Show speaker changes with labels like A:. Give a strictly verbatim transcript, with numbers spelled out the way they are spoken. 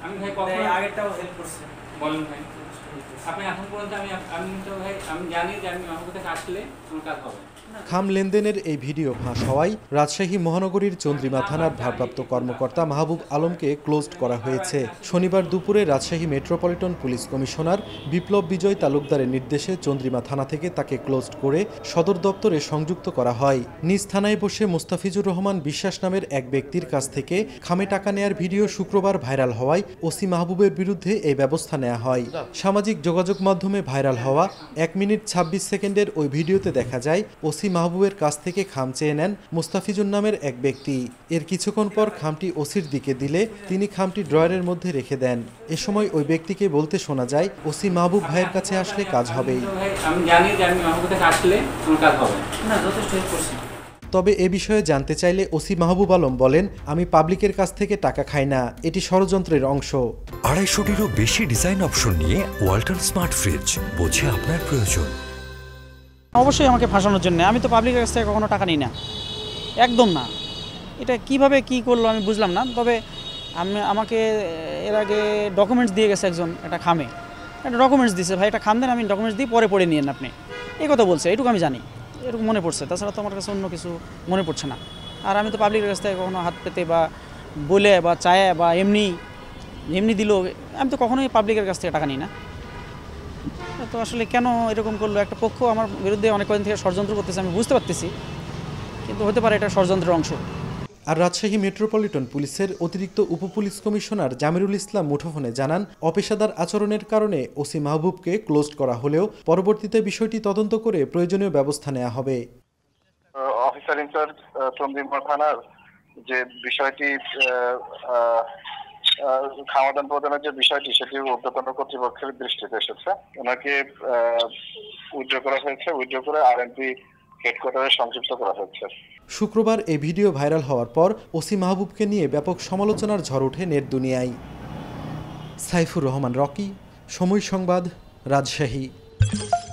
A: আমি ভাই কখনো
B: আগেরটাও হেল্প করছে।
A: বলেন ভাই, আপনি এখন পর্যন্ত আমি আমি তো ভাই আমি জানি যে আমি আমার কাছে আসলে আমার কাজ হবে।
C: খাম লেনদেনের এই ভিডিও ফাঁস হওয়ায় রাজশাহী মহানগরীর চন্দ্রিমা থানার ভারপ্রাপ্ত কর্মকর্তা মাহবুব আলমকে ক্লোজড করা হয়েছে। শনিবার দুপুরে Rajshahi metropolitan police commissioner Biplob Bijoy তালুকদারের নির্দেশে চন্দ্রিমা থানা থেকে তাকে ক্লোজড করে সদর দপ্তরে সংযুক্ত করা হয়। নিজ থানায় বসে মোস্তাফিজুর রহমান বিশ্বাস নামের এক ব্যক্তির কাছ থেকে খামে টাকা নেয়ার ভিডিও শুক্রবার ভাইরাল হওয়ায় ওসি মাহবুবের বিরুদ্ধে এই ব্যবস্থা নেওয়া হয়। সামাজিক যোগাযোগ মাধ্যমে ভাইরাল হওয়া এক মিনিট ছাব্বিশ সেকেন্ডের ওই ভিডিওতে দেখা যায় ওসি মাহবুবের কাছ থেকে খাম চেয়ে নেন মুস্তাফিজুর নামের এক ব্যক্তি। এর কিছুক্ষণ পর খামটি ওসির দিকে দিলে তিনি খামটি ড্রয়ারের মধ্যে রেখে দেন। এ সময় ওই ব্যক্তিকে বলতে শোনা যায়, ওসি মাহবুব ভাইয়ের কাছে আসলে কাজ হবেই।
A: আমি জানি যে আমি আমার কাছে আসলে আমার কাজ হবে।
B: না, যথেষ্ট হেল্প করছে।
C: তবে এ বিষয়ে জানতে চাইলে ওসি মাহবুব আলম বলেন, আমি পাবলিকের কাছ থেকে টাকা খাই না, এটি ষড়যন্ত্রের অংশ।
D: আড়াইশোটিরও বেশি ডিজাইন অপশন নিয়ে ওয়ালটন স্মার্ট ফ্রিজ, বোঝে আপনার প্রয়োজন।
E: অবশ্যই আমাকে ফাঁসানোর জন্য, আমি তো পাবলিকের কাছ থেকে কখনো টাকা নিই না, একদম না। এটা কিভাবে কি করলো আমি বুঝলাম না। তবে আমি আমাকে এর আগে ডকুমেন্টস দিয়ে গেছে একজন, একটা খামে একটা ডকুমেন্টস দিয়েছে, ভাই একটা খাম দেন, আমি ডকুমেন্টস দিই, পরে পড়ে নিয়েন আপনি, এই কথা বলছে। এটুকু আমি জানি, এটুকু মনে পড়ছে, তাছাড়া তো আমার কাছে অন্য কিছু মনে পড়ছে না। আর আমি তো পাবলিকের কাছ থেকে কখনো হাত পেতে বা বলে বা চায় বা এমনি এমনি দিল, আমি তো কখনোই পাবলিকের কাছ থেকে টাকা নিই না। তো আসলে কেন এরকম করলো, একটা পক্ষ আমার বিরুদ্ধে অনেক কদিন থেকে ষড়যন্ত্র করতেছে, আমি বুঝতে পারতেছি, কিন্তু হতে পারে এটা ষড়যন্ত্রের অংশ।
C: আর রাজশাহী মেট্রোপলিটন পুলিশের অতিরিক্ত উপপুলিশ কমিশনার জামিরুল ইসলাম মুঠোফোনে জানান, অপেশাদার আচরণের কারণে ওসি মাহবুবকে ক্লোজড করা হলেও পরবর্তীতে বিষয়টি তদন্ত করে প্রয়োজনীয় ব্যবস্থা নেওয়া হবে।
F: অফিসার ইনচার্জ চন্দ্রিমা থানার যে বিষয়টি খামাদান প্রদানের যে বিষয়টি, সেটি ঊর্ধ্বতন কর্তৃপক্ষের দৃষ্টিতে এসেছে। ওনাকে উইথড্র করা হয়েছে, উইথড্র করে আরএনপি হেডকোয়ার্টারে সংযুক্ত করা হয়েছে।
C: শুক্রবার এই ভিডিও ভাইরাল হওয়ার পর ওসি মাহবুবকে নিয়ে ব্যাপক সমালোচনার ঝড় ওঠে নেট দুনিয়ায়। সাইফুর রহমান রকি, সময় সংবাদ, রাজশাহী।